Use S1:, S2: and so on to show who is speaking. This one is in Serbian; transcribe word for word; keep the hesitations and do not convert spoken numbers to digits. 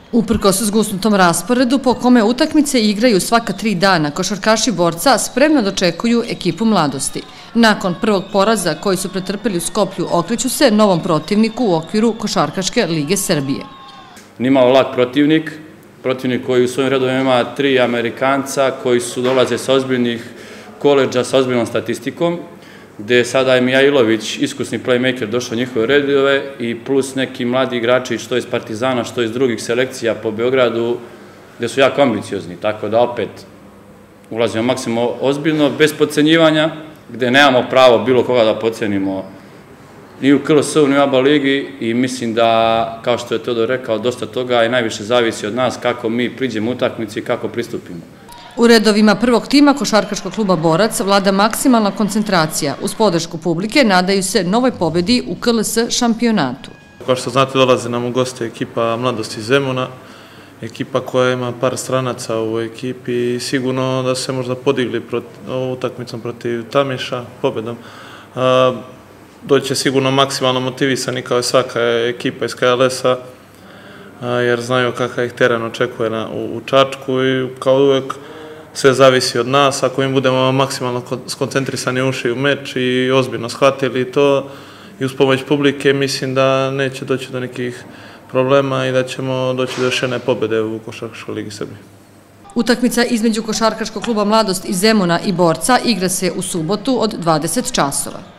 S1: Uprkos zgusnutom rasporedu po kome utakmice igraju svaka tri dana, košarkaši Borca spremno dočekuju ekipu Mladosti. Nakon prvog poraza koji su pretrpeli u Skoplju okreću se novom protivniku u okviru Košarkaške lige Srbije.
S2: Nimalo lak protivnik, protivnik koji u svojim redovima ima tri Amerikanca koji su dolaze sa ozbiljnih koleđa sa ozbiljnom statistikom, gde je sada i Mijailović, iskusni playmaker, došao u njihove redove i plus neki mladi igrači što iz Partizana, što iz drugih selekcija po Beogradu, gde su jako ambiciozni, tako da opet ulazimo maksimalno ozbiljno, bez podcenjivanja, gde nemamo pravo bilo koga da podcenimo ni u K L S-u, ni u A B A ligi i mislim da, kao što je Todor rekao, dosta toga i najviše zavisi od nas kako mi priđemo utakmici i kako pristupimo.
S1: U redovima prvog tima Košarkaškog kluba Borac vlada maksimalna koncentracija. Uz podršku publike nadaju se novoj pobedi u K L S šampionatu.
S3: Kao što znate, dolazi nam u goste ekipa Mladosti iz Zemuna, ekipa koja ima par stranaca u ekipi i sigurno da se možda podigli utakmicom protiv Tamiša, pobedom. Doće sigurno maksimalno motivisani kao i svaka ekipa iz K L S-a, jer znaju kakav ih teren očekuje u Čačku i kao uvek sve zavisi od nas. Ako mi budemo maksimalno skoncentrisani ušli u meč i ozbiljno shvatili to i uz pomoć publike, mislim da neće doći do nekih problema i da ćemo doći do još jedne pobede u Košarkaškoj ligi Srbije.
S1: Utakmica između Košarkaškog kluba Mladost iz Zemuna i Borca igra se u subotu od dvadeset časova.